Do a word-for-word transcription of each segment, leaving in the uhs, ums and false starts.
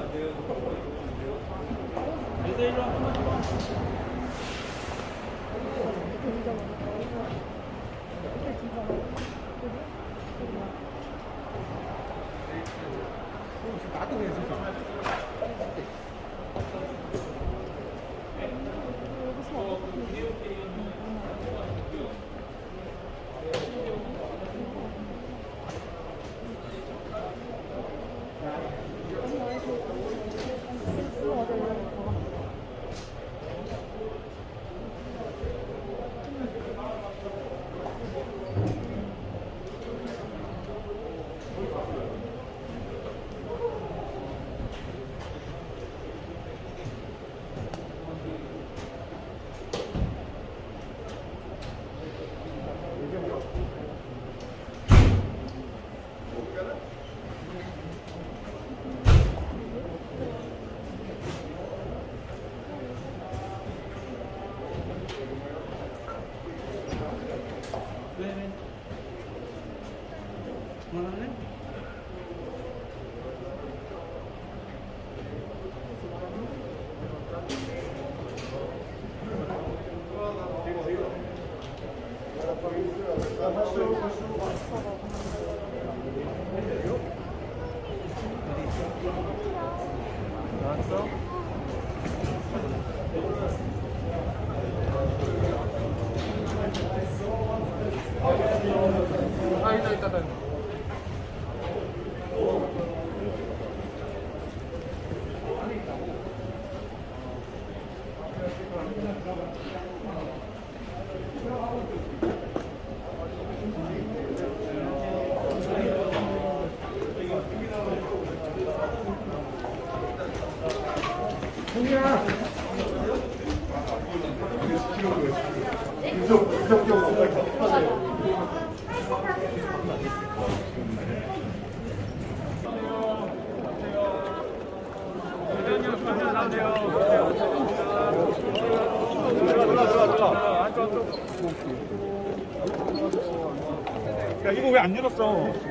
야, 이거 왜 안 열었어?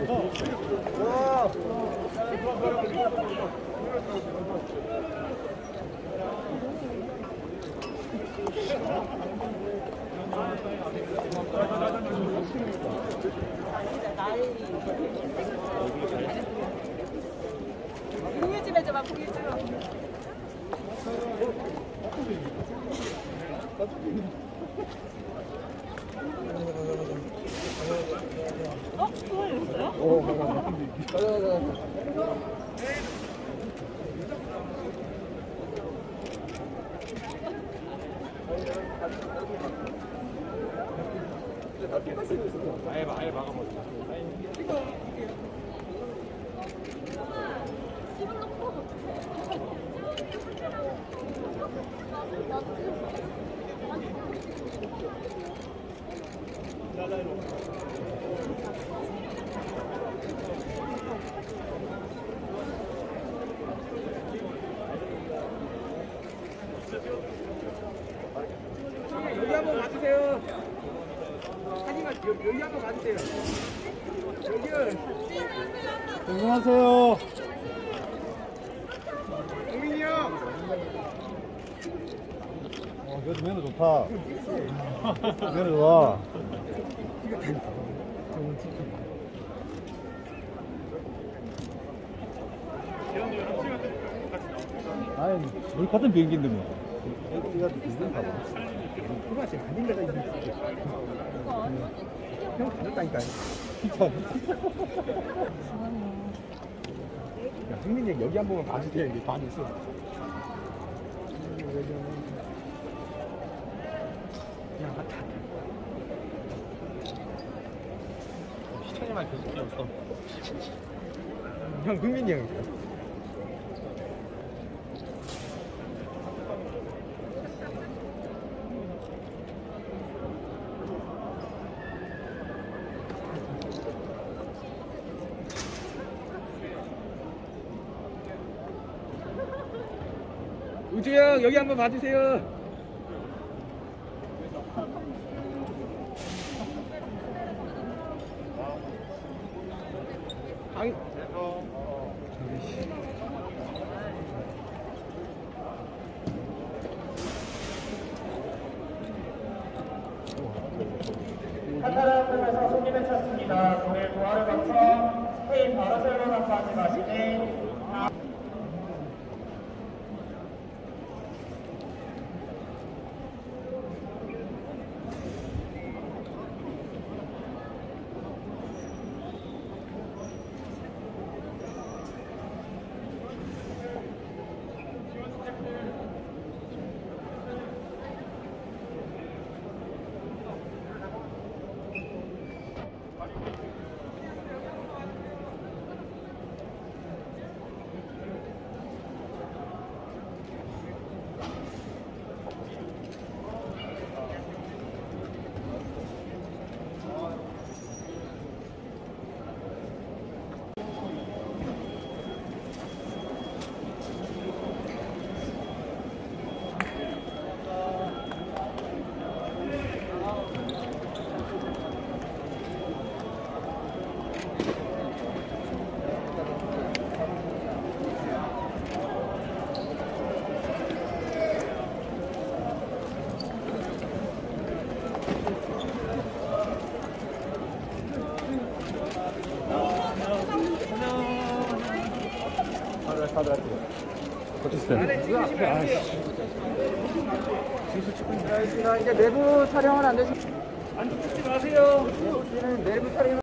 와. 공유 좀 해줘봐, 공유 좀. 어? 그거 열었어요? 어, 가자, 가자. 아예 아예 막아버려. 여기 한번 봐주세요. 사진가 여기 한번 봐주세요. 여기. 안녕하세요. 동민이 형. 어, 그래도 매너 좋다. 매너 좋아. 아니, 우리 같은 비행기인데 뭐. 여기가 비행기인가 봐. 그거 지금 가는 데가 있는 형 가졌다니까요. 진짜. 야, 흥민이 형 여기 한 번만 봐주세요. 이게 반이 있어. 야, 맞다. 시청에만 계속 뛰었어. 형, 흥민이 형. 우주 형 여기 한번 봐주세요. 방... 점에서 손님을 찾습니다. 고래 부활을 거쳐 스페인 바르셀로나까지 가시는 이제 내부 촬영은 안 되시. 안쪽 찍지 마세요. 내부 촬영.